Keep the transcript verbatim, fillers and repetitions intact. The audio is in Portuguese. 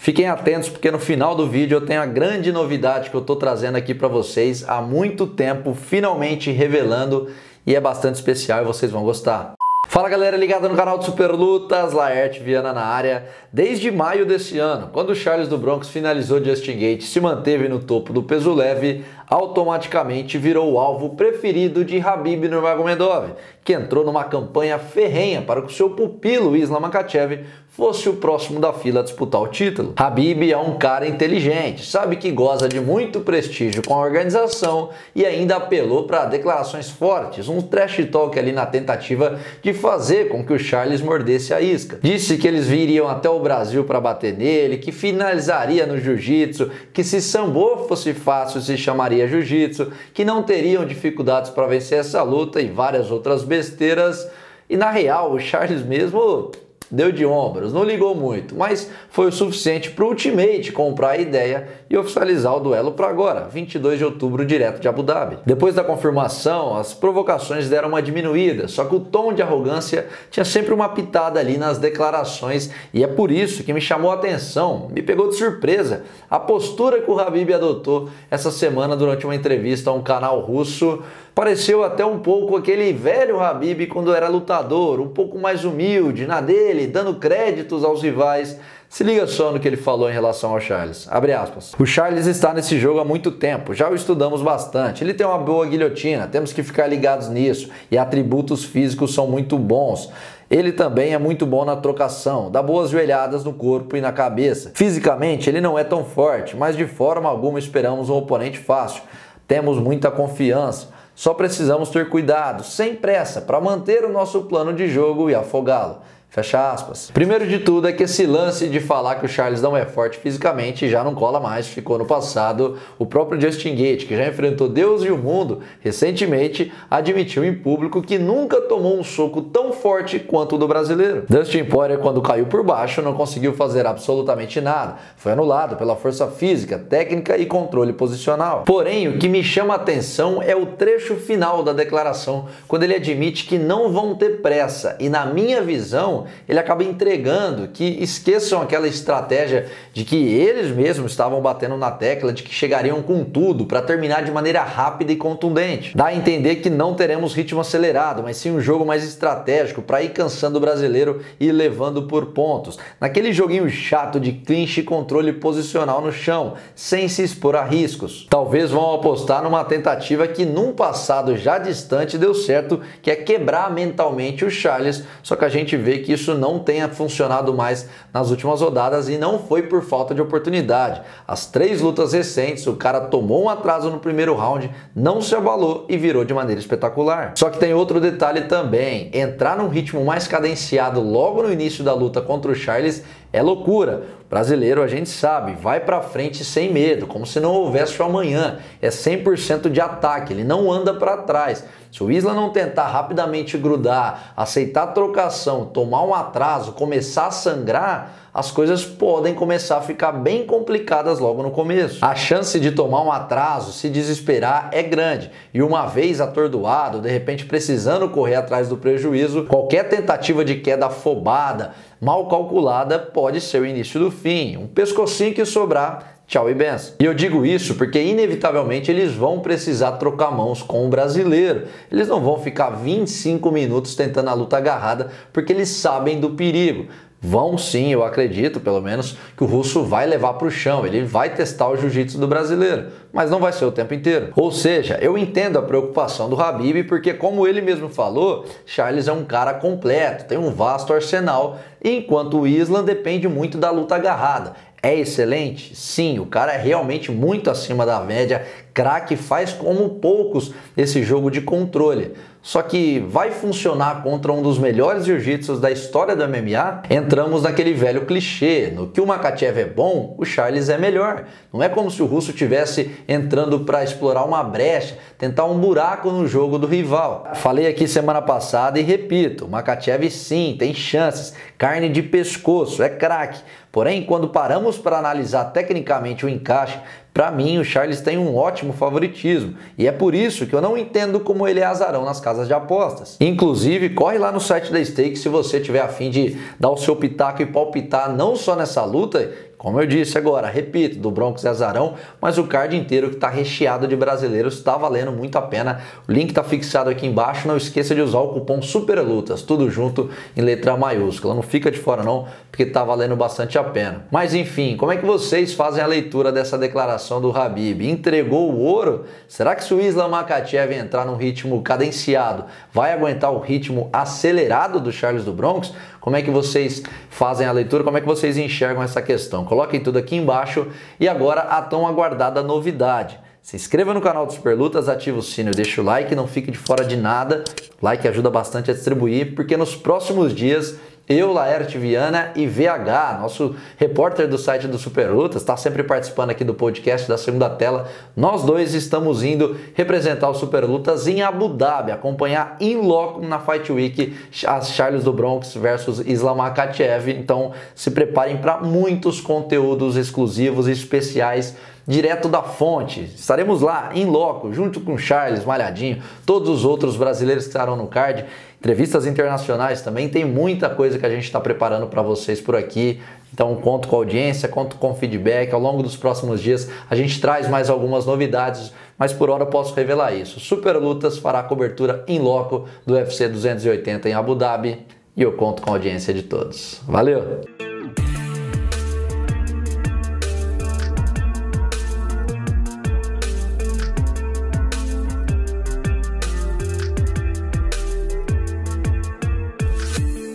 Fiquem atentos porque no final do vídeo eu tenho a grande novidade que eu estou trazendo aqui para vocês há muito tempo, finalmente revelando, e é bastante especial e vocês vão gostar. Fala galera ligada no canal de Super Lutas, Laerte Viana na área. Desde maio desse ano, quando o Charles do Bronx finalizou Justin Gaethje e se manteve no topo do peso leve, automaticamente virou o alvo preferido de Khabib Nurmagomedov, que entrou numa campanha ferrenha para que o seu pupilo Islam Makhachev fosse o próximo da fila a disputar o título. Khabib é um cara inteligente, sabe que goza de muito prestígio com a organização e ainda apelou para declarações fortes, um trash talk ali na tentativa de fazer com que o Charles mordesse a isca. Disse que eles viriam até o Brasil para bater nele, que finalizaria no jiu-jitsu, que se sambo fosse fácil se chamaria jiu-jitsu, que não teriam dificuldades para vencer essa luta e várias outras besteiras. E na real, o Charles mesmo deu de ombros, não ligou muito, mas foi o suficiente para o Ultimate comprar a ideia e oficializar o duelo para agora, vinte e dois de outubro, direto de Abu Dhabi. Depois da confirmação, as provocações deram uma diminuída, só que o tom de arrogância tinha sempre uma pitada ali nas declarações e é por isso que me chamou a atenção, me pegou de surpresa, a postura que o Khabib adotou essa semana durante uma entrevista a um canal russo. Pareceu até um pouco aquele velho Khabib quando era lutador, um pouco mais humilde, na dele, dando créditos aos rivais. Se liga só no que ele falou em relação ao Charles. Abre aspas. O Charles está nesse jogo há muito tempo, já o estudamos bastante. Ele tem uma boa guilhotina, temos que ficar ligados nisso. E atributos físicos são muito bons. Ele também é muito bom na trocação, dá boas joelhadas no corpo e na cabeça. Fisicamente ele não é tão forte, mas de forma alguma esperamos um oponente fácil. Temos muita confiança. Só precisamos ter cuidado, sem pressa, para manter o nosso plano de jogo e afogá-lo. Fecha aspas. Primeiro de tudo é que esse lance de falar que o Charles não é forte fisicamente já não cola mais, ficou no passado. O próprio Justin Gaethje, que já enfrentou Deus e o mundo, recentemente admitiu em público que nunca tomou um soco tão forte quanto o do brasileiro. Dustin Poirier, quando caiu por baixo, não conseguiu fazer absolutamente nada. Foi anulado pela força física, técnica e controle posicional. Porém, o que me chama a atenção é o trecho final da declaração, quando ele admite que não vão ter pressa e, na minha visão, ele acaba entregando que esqueçam aquela estratégia de que eles mesmos estavam batendo na tecla de que chegariam com tudo para terminar de maneira rápida e contundente. Dá a entender que não teremos ritmo acelerado, mas sim um jogo mais estratégico para ir cansando o brasileiro e levando por pontos. Naquele joguinho chato de clinch e controle posicional no chão, sem se expor a riscos. Talvez vão apostar numa tentativa que num passado já distante deu certo, que é quebrar mentalmente o Charles, só que a gente vê que isso não tenha funcionado mais nas últimas rodadas e não foi por falta de oportunidade. As três lutas recentes, o cara tomou um atraso no primeiro round, não se abalou e virou de maneira espetacular. Só que tem outro detalhe também, entrar num ritmo mais cadenciado logo no início da luta contra o Charles é loucura. O brasileiro, a gente sabe, vai pra frente sem medo, como se não houvesse o amanhã. É cem por cento de ataque, ele não anda para trás. Se o Islam não tentar rapidamente grudar, aceitar a trocação, tomar um atraso, começar a sangrar, as coisas podem começar a ficar bem complicadas logo no começo. A chance de tomar um atraso, se desesperar, é grande. E uma vez atordoado, de repente precisando correr atrás do prejuízo, qualquer tentativa de queda afobada, mal calculada, pode ser o início do fim. Um pescocinho que sobrar, tchau e benção. E eu digo isso porque inevitavelmente eles vão precisar trocar mãos com o brasileiro. Eles não vão ficar vinte e cinco minutos tentando a luta agarrada porque eles sabem do perigo. Vão sim, eu acredito, pelo menos, que o russo vai levar para o chão, ele vai testar o jiu-jitsu do brasileiro, mas não vai ser o tempo inteiro. Ou seja, eu entendo a preocupação do Khabib, porque como ele mesmo falou, Charles é um cara completo, tem um vasto arsenal, enquanto o Islam depende muito da luta agarrada. É excelente? Sim, o cara é realmente muito acima da média, craque, faz como poucos esse jogo de controle. Só que vai funcionar contra um dos melhores jiu-jitsus da história do M M A? Entramos naquele velho clichê, no que o Makhachev é bom, o Charles é melhor. Não é como se o russo tivesse entrando para explorar uma brecha, tentar um buraco no jogo do rival. Falei aqui semana passada e repito, o Makhachev sim, tem chances, carne de pescoço, é craque. Porém, quando paramos para analisar tecnicamente o encaixe, para mim o Charles tem um ótimo favoritismo e é por isso que eu não entendo como ele é azarão nas casas de apostas. Inclusive, corre lá no site da Stake se você tiver a fim de dar o seu pitaco e palpitar não só nessa luta, como eu disse agora, repito, do Bronx e Azarão, mas o card inteiro que está recheado de brasileiros, está valendo muito a pena. O link está fixado aqui embaixo, não esqueça de usar o cupom SUPERLUTAS, tudo junto em letra maiúscula. Não fica de fora não, porque está valendo bastante a pena. Mas enfim, como é que vocês fazem a leitura dessa declaração do Khabib? Entregou o ouro? Será que se o Islam Makhachev entrar num ritmo cadenciado, vai aguentar o ritmo acelerado do Charles do Bronx? Como é que vocês fazem a leitura? Como é que vocês enxergam essa questão? Coloquem tudo aqui embaixo. E agora a tão aguardada novidade. Se inscreva no canal do Superlutas, ativa o sino e deixa o like, não fique de fora de nada. O like ajuda bastante a distribuir, porque nos próximos dias eu, Laerte Viana e V H, nosso repórter do site do Superlutas, está sempre participando aqui do podcast da Segunda Tela. Nós dois estamos indo representar o Superlutas em Abu Dhabi, acompanhar in loco na Fight Week as Charles do Bronx versus Islam Makhachev. Então se preparem para muitos conteúdos exclusivos e especiais direto da fonte. Estaremos lá in loco, junto com Charles, Malhadinho, todos os outros brasileiros que estarão no card. Entrevistas internacionais também, tem muita coisa que a gente está preparando para vocês por aqui. Então conto com a audiência, conto com feedback. Ao longo dos próximos dias a gente traz mais algumas novidades, mas por hora eu posso revelar isso. Superlutas fará a cobertura in loco do U F C duzentos e oitenta em Abu Dhabi e eu conto com a audiência de todos. Valeu!